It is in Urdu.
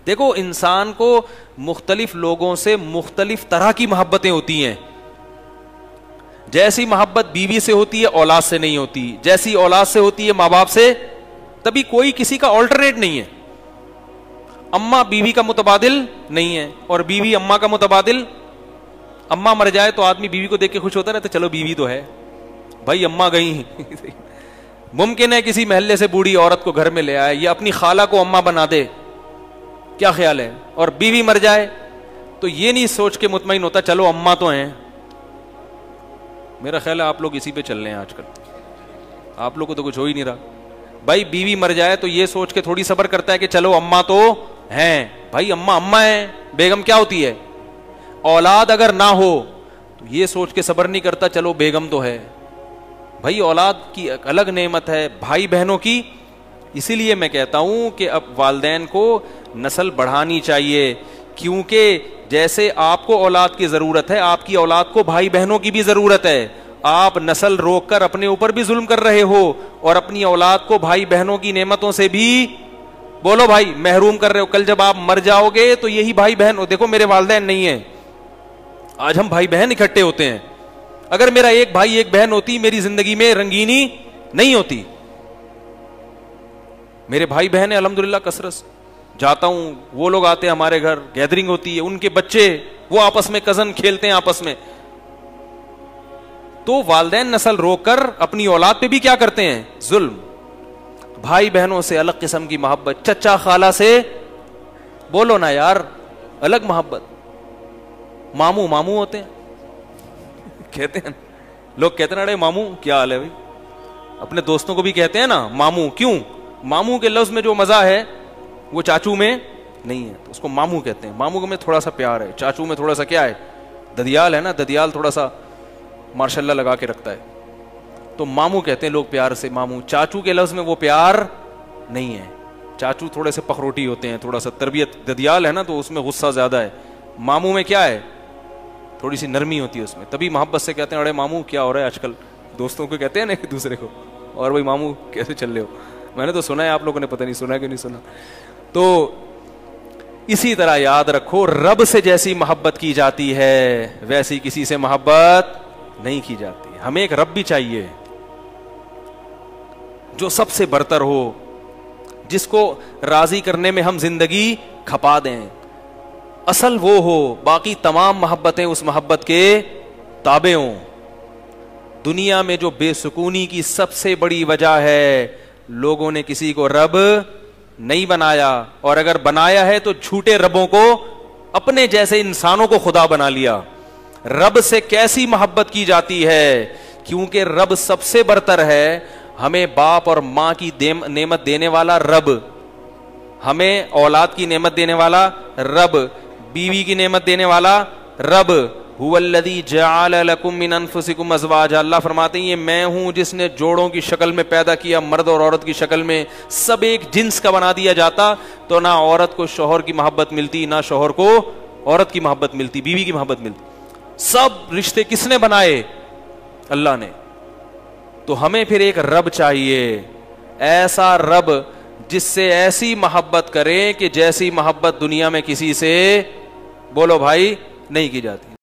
دیکھو انسان کو مختلف لوگوں سے مختلف طرح کی محبتیں ہوتی ہیں. جیسی محبت بیوی سے ہوتی ہے اولاد سے نہیں ہوتی, جیسی اولاد سے ہوتی ہے ماں باپ سے, تبھی کوئی کسی کا آلٹرنیٹ نہیں ہے. اماں بیوی کا متبادل نہیں ہے اور بیوی اماں کا متبادل. اماں مر جائے تو آدمی بیوی کو دیکھ کے خوش ہوتا ہے, تو چلو بیوی تو ہے, بھائی اماں گئی. ممکن ہے کسی محلے سے بوڑھی عورت کو گھر میں لے آئے یا اپنی خالہ کو اماں بنا دے, کیا خیال ہے؟ اور بیوی مر جائے تو یہ نہیں سوچ کے مطمئن ہوتا چلو اماں تو ہیں. میرا خیال ہے آپ لوگ اسی پہ چل رہے ہیں آج کل, آپ لوگ کو تو کچھ ہو ہی نہیں رہا. بھائی بیوی مر جائے تو یہ سوچ کے تھوڑی صبر کرتا ہے کہ چلو اماں تو ہیں. بھائی اماں ہیں, بیگم کیا ہوتی ہے؟ اولاد اگر نہ ہو تو یہ سوچ کے صبر نہیں کرتا چلو بیگم تو ہے. بھائی اولاد کی الگ نعمت ہے, بھائی بہنوں کی. اسی لیے میں کہتا ہوں کہ اب والدین کو نسل بڑھانی چاہیے, کیونکہ جیسے آپ کو اولاد کی ضرورت ہے, آپ کی اولاد کو بھائی بہنوں کی بھی ضرورت ہے. آپ نسل روک کر اپنے اوپر بھی ظلم کر رہے ہو اور اپنی اولاد کو بھائی بہنوں کی نعمتوں سے بھی بولو بھائی محروم کر رہے ہو. کل جب آپ مر جاؤ گے تو یہی بھائی بہن, دیکھو میرے والدین نہیں ہیں, آج ہم بھائی بہن اکٹھے ہوتے ہیں. اگر میرا ایک بھائی ایک بہن ہوتی میری زندگی میں رنگینی نہیں ہوتی. میرے بھائی بہن الحمدللہ کثرت جاتا ہوں, وہ لوگ آتے ہیں ہمارے گھر, گیدرنگ ہوتی ہے, ان کے بچے وہ آپس میں کزن کھیلتے ہیں آپس میں. تو والدین نسل روک کر اپنی اولاد پہ بھی کیا کرتے ہیں؟ ظلم. بھائی بہنوں سے الگ قسم کی محبت, چچا خالہ سے بولو نا یار الگ محبت. ماموں ہوتے ہیں, کہتے ہیں لوگ, کہتے ہیں ارے ماموں کیا حال ہے بھائی. اپنے دوستوں کو بھی کہتے ہیں نا ماموں. کیوں؟ ماموں کے لفظ میں جو مزہ ہے وہ چاچو میں نہیں ہے, تو اس کو ماموں کہتے ہیں. ماموں میں تھوڑا سا پیار ہے, چاچو میں تھوڑا سا کیا ہے, ددیال ہے نا, ددیال تھوڑا سا ماشاء اللہ لگا کے رکھتا ہے, تو ماموں کہتے ہیں لوگ پیار سے ماموں. چاچو کے لفظ میں وہ پیار نہیں ہے. چاچو تھوڑے سے پخروٹی ہوتے ہیں, تھوڑا سا تربیت, ددیال ہے نا تو اس میں غصہ زیادہ ہے. ماموں میں کیا ہے, تھوڑی سی نرمی ہوتی ہے اس میں, تبھی محبت سے کہتے ہیں ارے ماموں کیا ہو رہا ہے آج کل. دوستوں کو کہتے ہیں نا ایک دوسرے کو, اور بھائی ماموں کیسے چل رہے ہو. میں نے تو سنا ہے, آپ لوگوں نے پتہ نہیں سنا کہ نہیں سنا. تو اسی طرح یاد رکھو, رب سے جیسی محبت کی جاتی ہے ویسی کسی سے محبت نہیں کی جاتی. ہمیں ایک رب بھی چاہیے جو سب سے برتر ہو, جس کو راضی کرنے میں ہم زندگی کھپا دیں. اصل وہ ہو, باقی تمام محبتیں اس محبت کے تابع ہوں. دنیا میں جو بے سکونی کی سب سے بڑی وجہ ہے, لوگوں نے کسی کو رب نہیں بنایا, اور اگر بنایا ہے تو جھوٹے ربوں کو, اپنے جیسے انسانوں کو خدا بنا لیا. رب سے کیسی محبت کی جاتی ہے, کیونکہ رب سب سے برتر ہے. ہمیں باپ اور ماں کی نعمت دینے والا رب, ہمیں اولاد کی نعمت دینے والا رب, بیوی کی نعمت دینے والا رب. هو الذی جعل لکم من انفسکم ازواجا, اللہ فرماتے ہیں یہ میں ہوں جس نے جوڑوں کی شکل میں پیدا کیا, مرد اور عورت کی شکل میں. سب ایک جنس کا بنا دیا جاتا تو نہ عورت کو شوہر کی محبت ملتی, نہ شوہر کو عورت کی محبت ملتی, بیوی کی محبت ملتی. سب رشتے کس نے بنائے؟ اللہ نے. تو ہمیں پھر ایک رب چاہیے, ایسا رب جس سے ایسی محبت کریں کہ جیسی محبت دنیا میں کسی سے بولو بھائی نہیں کی جاتی.